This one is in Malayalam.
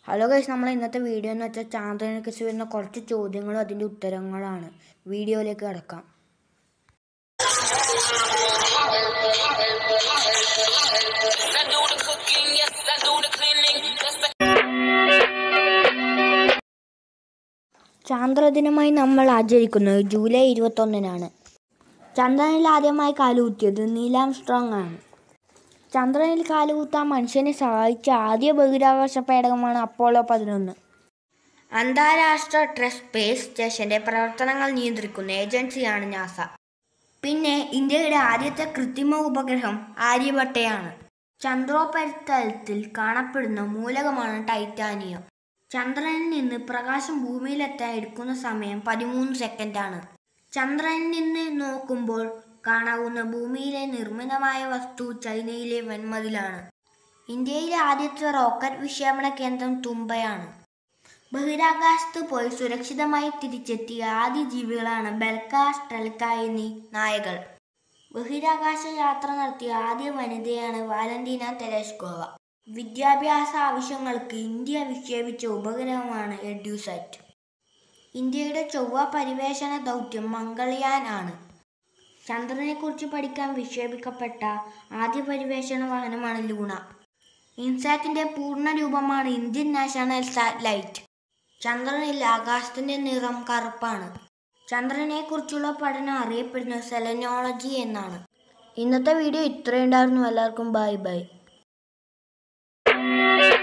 ഹലോ ഗൈസ്, നമ്മൾ ഇന്നത്തെ വീഡിയോ എന്ന് വെച്ചാൽ ചാന്ദ്രനെക്കുറിച്ച് വരുന്ന കുറച്ച് ചോദ്യങ്ങളും അതിൻ്റെ ഉത്തരങ്ങളാണ്. വീഡിയോയിലേക്ക് കിടക്കാം. ചാന്ദ്രദിനമായി നമ്മൾ ആചരിക്കുന്നത് ജൂലൈ 21-നാണ്. ചന്ദ്രനിൽ ആദ്യമായി കാലുകുത്തിയത് നീൽ ആംസ്ട്രോങ് ആണ്. ചന്ദ്രനിൽ കാലുകുത്താൻ മനുഷ്യനെ സഹായിച്ച ആദ്യ ബഹിരാകാശ പേടകമാണ് അപ്പോളോ 11. അന്താരാഷ്ട്ര സ്പേസ് സ്റ്റേഷന്റെ പ്രവർത്തനങ്ങൾ നിയന്ത്രിക്കുന്ന ഏജൻസിയാണ് നാസ. പിന്നെ ഇന്ത്യയുടെ ആദ്യത്തെ കൃത്രിമ ഉപഗ്രഹം ആര്യഭട്ടയാണ്. ചന്ദ്രോപരിതലത്തിൽ കാണപ്പെടുന്ന മൂലകമാണ് ടൈറ്റാനിയം. ചന്ദ്രനിൽ നിന്ന് പ്രകാശം ഭൂമിയിലെത്താൻ എടുക്കുന്ന സമയം 13 സെക്കൻഡാണ്. ചന്ദ്രനിൽ നിന്ന് നോക്കുമ്പോൾ കാണാവുന്ന ഭൂമിയിലെ നിർമ്മിതമായ വസ്തു ചൈനയിലെ വൻമതിലാണ്. ഇന്ത്യയിലെ ആദ്യത്തെ റോക്കറ്റ് വിക്ഷേപണ കേന്ദ്രം തുമ്പയാണ്. ബഹിരാകാശത്ത് പോയി സുരക്ഷിതമായി തിരിച്ചെത്തിയ ആദ്യ ജീവികളാണ് ബെൽക്ക, സ്ട്രെൽക്ക എന്നീ നായകൾ. ബഹിരാകാശ യാത്ര നടത്തിയ ആദ്യ വനിതയാണ് വാലന്റീന തെരേസ്കോവ. വിദ്യാഭ്യാസ ആവശ്യങ്ങൾക്ക് ഇന്ത്യ വിക്ഷേപിച്ച ഉപഗ്രഹമാണ് എഡ്യൂസാറ്റ്. ഇന്ത്യയുടെ ചൊവ്വ പരിവേഷണ ദൗത്യം മംഗൾയാൻ ആണ്. ചന്ദ്രനെക്കുറിച്ച് പഠിക്കാൻ വിക്ഷേപിക്കപ്പെട്ട ആദ്യ പരിവേഷണ വാഹനമാണ് ലൂണ. ഇൻസാറ്റിന്റെ പൂർണ്ണ രൂപമാണ് ഇന്ത്യൻ നാഷണൽ സാറ്റലൈറ്റ്. ചന്ദ്രനിൽ ആകാശത്തിന്റെ നിറം കറുപ്പാണ്. ചന്ദ്രനെക്കുറിച്ചുള്ള പഠനം അറിയപ്പെടുന്നത് സെലനോളജി എന്നാണ്. ഇന്നത്തെ വീഡിയോ ഇത്രയുണ്ടായിരുന്നു. എല്ലാവർക്കും ബൈ ബൈ.